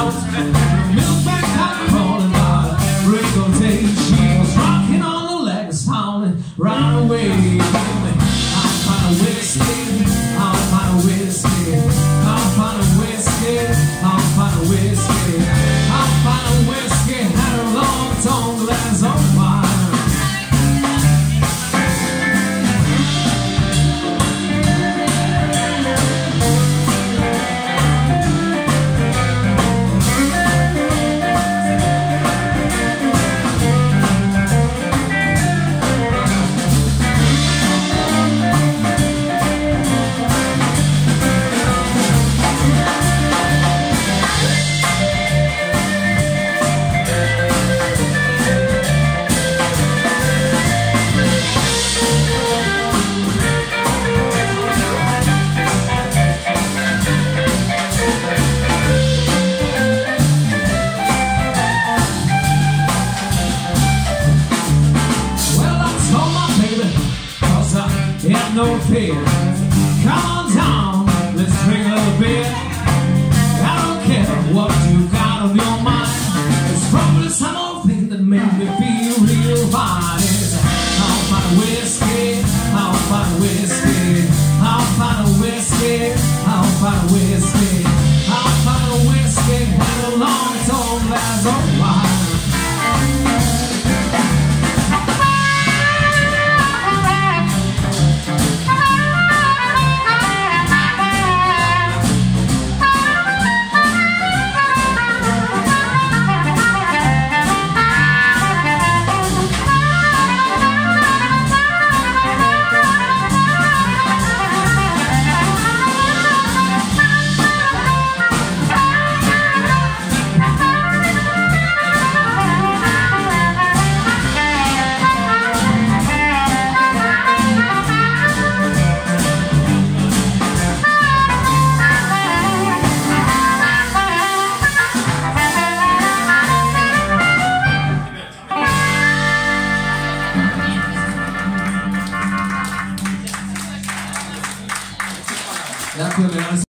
out. Milkman got crawling by the break of day. She was rocking on the legs, howling right away. I'll find a whiskey, I'll find a whiskey, I'll find a whiskey, I'll find a whiskey, I'll find a whiskey, and a long tall glass of wine. No fear. Come on down, let's drink a little bit. I don't care what you got on your mind. It's probably some old thing that made me feel real fine. I'll find a whiskey, I'll find a whiskey, I'll find a whiskey, I'll find a whiskey, I'll find a whiskey, and a long tall glass of wine. Ďakujeme.